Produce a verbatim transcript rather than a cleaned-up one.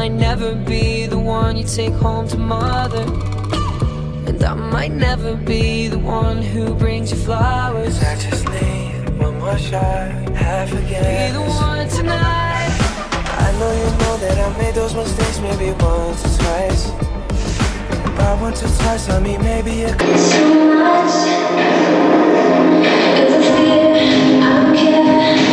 might never be the one you take home to mother, and I might never be the one who brings you flowers. I just need one more shot, have forgiveness. Be the one tonight. I know you know that I made those mistakes maybe once or twice. By once or twice, I mean maybe a so much. It's a fear, I don't care.